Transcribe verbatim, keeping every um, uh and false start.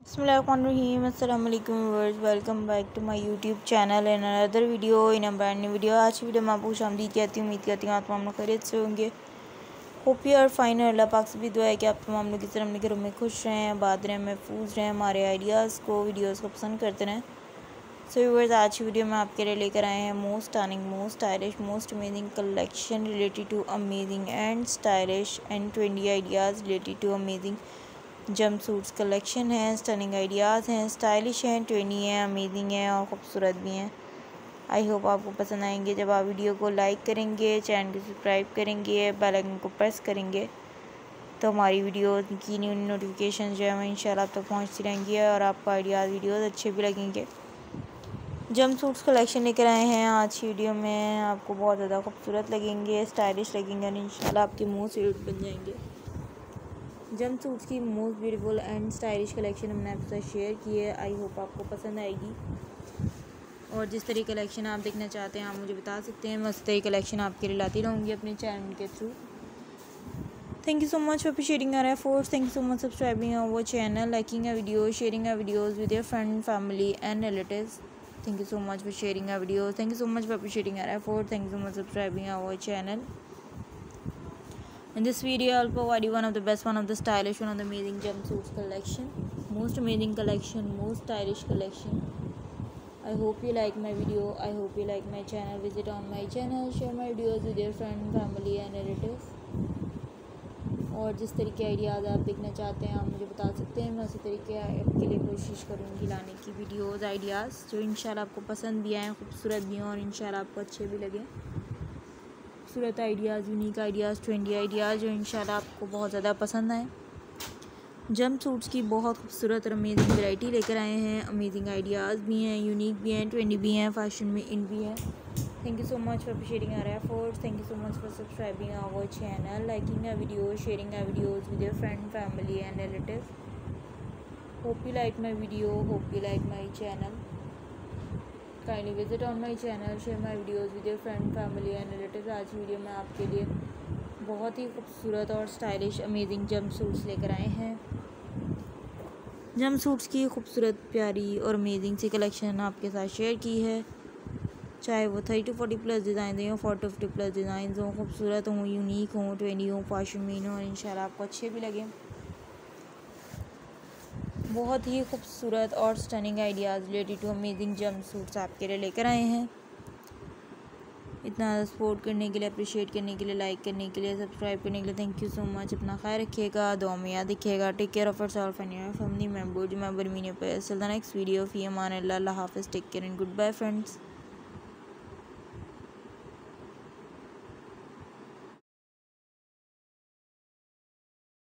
Bismillahirrahmanirrahim. Assalamu alaikum viewers. Welcome back to my YouTube channel and another video in a brand new video. आज की video में आपको खुशामदीद कहती हूँ। उम्मीद करती हूँ आप तमाम लोग खैरियत से होंगे। Hope you are fine. और अल्लाह पाक से भी दुआ है कि आप तमाम लोग इस तरह अपने घरों में खुश रहें, आबाद रहें, महफूज रहें, हमारे आइडियाज़ को वीडियोज़ को पसंद करते रहें। सो व्यूअर्स, आज की वीडियो में आपके लिए लेकर आए हैं most stunning, most stylish, most amazing collection related to amazing and stylish and trendy ideas related to amazing jumpsuits collection है। स्टनिंग आइडियाज़ हैं, स्टाइलिश हैं, ट्रेंडी हैं, अमेजिंग हैं और ख़ूबसूरत भी हैं। आई होप आपको पसंद आएंगे। जब आप वीडियो को लाइक करेंगे, चैनल को सब्सक्राइब करेंगे, बेल आइकन को प्रेस करेंगे तो हमारी वीडियो की न्यू नोटिफिकेशन जो है वो इंशाल्लाह आप तक पहुँचती रहेंगी और आपको आइडियाज़ वीडियोज़ अच्छे भी लगेंगे। जंप सूट्स कलेक्शन लेकर आए हैं आज की वीडियो में। आपको बहुत ज़्यादा खूबसूरत लगेंगे, स्टाइलिश लगेंगे और इंशाल्लाह आपके मुँह से बन जाएंगे। जंप सूट्स की most beautiful and stylish collection हमने आपके साथ शेयर की है। आई होप आपको पसंद आएगी और जिस तरह कलेक्शन आप देखना चाहते हैं आप मुझे बता सकते हैं। मैं उस तरह कलेक्शन आपके लिए लाती रहूँगी अपने चैनल के through. Thank you so much for appreciating our efforts. Thank you so much subscribing our channel, liking our video, sharing our videos with your friend, family and relatives. Thank you so much for sharing our videos. Thank you so much for appreciating our effort. Thank you so much for subscribing our channel. In this video, I'll provide you one of the best, one of the stylish, one of the amazing jumpsuits collection. Most amazing collection, most stylish collection. I hope you like my video. I hope you like my channel. Visit on my channel. Share my videos with your friend, family and relatives. और जिस तरीके ideas आप देखना चाहते हैं आप मुझे बता सकते हैं। मैं उसी तरीके आपके लिए कोशिश करूँगी लाने की वीडियोज़, आइडियाज़ जो इंशाल्लाह आपको पसंद भी आएँ, खूबसूरत भी हों और इंशाल्लाह आपको अच्छे भी लगें। खूबसूरत ideas, unique ideas, trendy ideas जो इंशाल्लाह आपको बहुत ज़्यादा पसंद आएँ। जंप सूट्स की बहुत खूबसूरत और अमेजिंग वैरायटी लेकर आए हैं। अमेजिंग आइडियाज़ भी हैं, यूनिक भी हैं, ट्रेंडी भी हैं, फैशन में इन भी हैं। Thank you so much for appreciating our efforts. Thank you so much for subscribing our channel, liking our videos, sharing our videos with your friend, family and relatives. Hope you like my video. Hope you like my channel. Kindly visit on my channel, share my videos with your friend, family and relatives. आज video में आपके लिए बहुत ही खूबसूरत और stylish amazing jump suits लेकर आए हैं। जंप सूट्स की खूबसूरत, प्यारी और अमेजिंग सी कलेक्शन आपके साथ शेयर की है। चाहे वो thirty two forty plus design हों, फोर्टी फिफ्टी प्लस डिज़ाइन हों, खूबसूरत हों, यूनिक हों, ट्रेंडी हों, फैशन में हों, इंशाल्लाह आपको अच्छे भी लगें। बहुत ही खूबसूरत और stunning ideas related to amazing jumpsuits आपके लिए लेकर आए हैं। इतना सपोर्ट करने के लिए, अप्रिशिएट करने के लिए, लाइक करने के लिए, सब्सक्राइब करने के लिए थैंक यू सो मच। अपना ख्याल रखिएगा, दुआ में याद रखिएगा। Take care of yourself and your family members. मैं बरमीन पे टिल द नेक्स्ट वीडियो। फी अमान अल्लाह, हाफिज़, take care and goodbye friends.